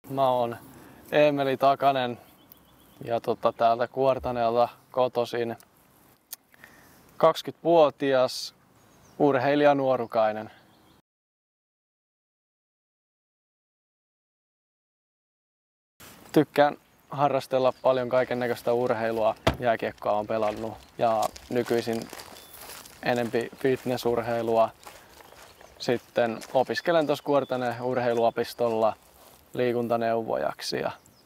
Mä oon Eemeli Takanen ja täältä Kuortaneelta kotoisin. 20-vuotias urheilija nuorukainen. Tykkään harrastella paljon kaikennäköistä urheilua. Jääkiekkoa on pelannut ja nykyisin enempi fitnessurheilua. Sitten opiskelen tuossa Kuortaneen urheiluopistolla liikuntaneuvojaksi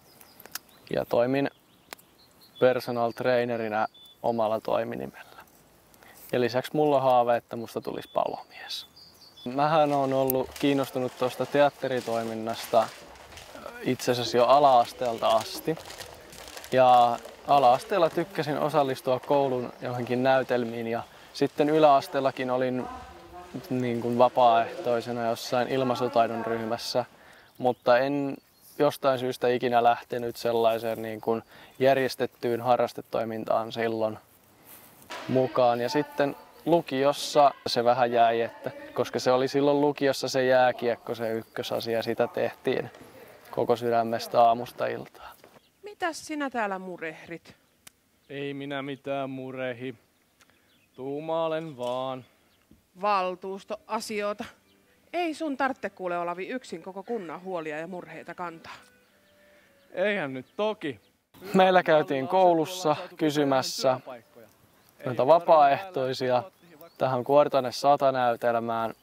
ja toimin personal trainerina omalla toiminimellä. Ja lisäksi mulla on haave, että musta tulisi palomies. Mähän on ollut kiinnostunut tuosta teatteritoiminnasta itse asiassa jo ala-asteelta asti. Ja ala-asteella tykkäsin osallistua koulun johonkin näytelmiin ja sitten yläasteellakin olin niin kuin vapaaehtoisena jossain ilmaisutaidon ryhmässä, mutta en jostain syystä ikinä lähtenyt sellaiseen niin kuin järjestettyyn harrastetoimintaan silloin mukaan. Ja sitten lukiossa se vähän jäi, koska se oli silloin lukiossa se jääkiekko se ykkösasia, sitä tehtiin koko sydämestä aamusta iltaan. Mitäs sinä täällä murehdit? Ei minä mitään murehi. Tuumailen vaan. Valtuustoasioita. Ei sun tarvitse kuule Olavi yksin koko kunnan huolia ja murheita kantaa. Eihän nyt toki. Meillä käytiin koulussa kysymässä noita vapaaehtoisia tähän Kuortane 100 näytelmään.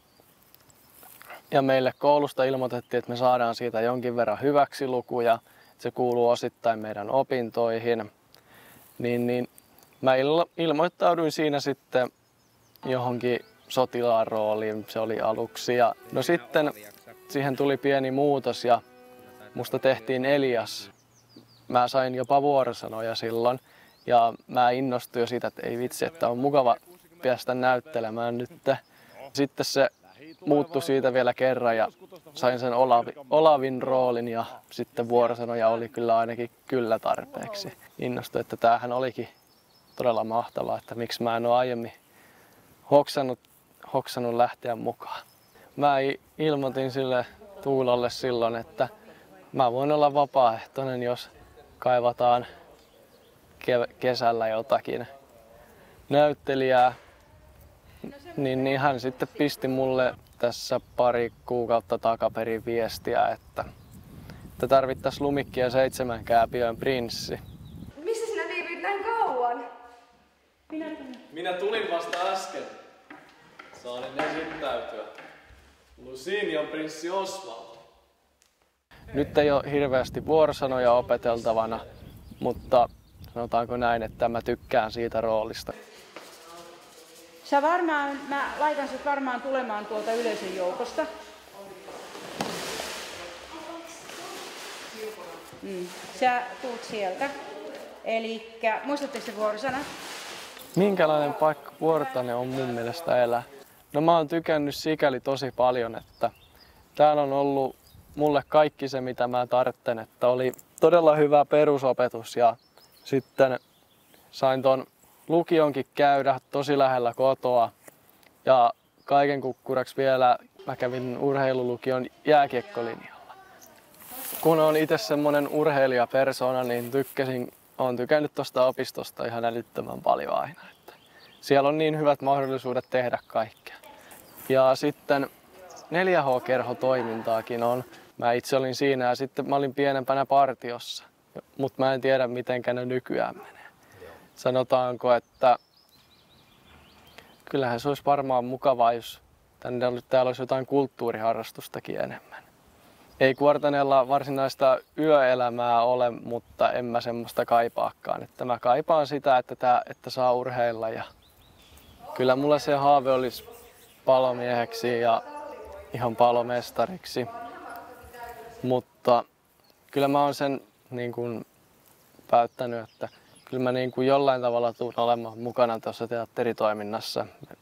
Ja meille koulusta ilmoitettiin, että me saadaan siitä jonkin verran hyväksilukuja. Se kuuluu osittain meidän opintoihin. Niin mä ilmoittauduin siinä sitten johonkin sotilaan rooliin, se oli aluksi. Ja no sitten siihen tuli pieni muutos ja musta tehtiin Elias. Mä sain jopa vuorosanoja silloin ja mä innostuin jo siitä, että ei vitsi, että on mukava päästä näyttelemään nyt. Sitten se muuttui siitä vielä kerran ja sain sen Olavin roolin ja sitten vuorosanoja oli kyllä ainakin kyllä tarpeeksi. Innostuin, että tämähän olikin todella mahtavaa, että miksi mä en ole aiemmin hoksannut lähteä mukaan. Mä ilmoitin sille Tuulalle silloin, että mä voin olla vapaaehtoinen, jos kaivataan kesällä jotakin näyttelijää. Niin hän sitten pisti mulle tässä pari kuukautta takaperin viestiä, että tarvittaisiin Lumikki ja 7 kääpiön prinssi. Missä sinä viipyit näin kauan? Minä tulin vasta äsken. Saanen esittäytyä. Lucinian prinssi Oswald. Nyt ei ole hirveästi vuorosanoja opeteltavana, mutta sanotaanko näin, että mä tykkään siitä roolista. Mä laitan sut varmaan tulemaan tuolta yleisön joukosta. Sä tuut sieltä. Elikkä, muistatteko se vuorosanat? Minkälainen paikka Kuortane on mun mielestä elää? No mä oon tykännyt sikäli tosi paljon, että täällä on ollut mulle kaikki se, mitä mä tarvitsen. Että oli todella hyvä perusopetus ja sitten sain ton lukionkin käydä tosi lähellä kotoa. Ja kaiken kukkuraksi vielä mä kävin urheilulukion jääkiekkolinjalla. Kun on itse semmonen urheilijapersona, niin oon tykännyt tosta opistosta ihan älyttömän paljon aina. Että siellä on niin hyvät mahdollisuudet tehdä kaikkea. Ja sitten 4H-kerhotoimintaakin on. Mä itse olin siinä ja sitten mä olin pienempänä partiossa, mutta mä en tiedä mitenkä ne nykyään menee. Sanotaanko, että kyllähän se olisi varmaan mukavaa, jos täällä olisi jotain kulttuuriharrastustakin enemmän. Ei Kuortaneella varsinaista yöelämää ole, mutta en mä semmoista kaipaakaan. Että mä kaipaan sitä, että saa urheilla. Ja kyllä mulla se haave olisi palomieheksi ja ihan palomestariksi. Mutta kyllä mä oon sen niin kuin päättänyt, että kyllä mä niin kuin jollain tavalla tulen olemaan mukana tuossa teatteritoiminnassa.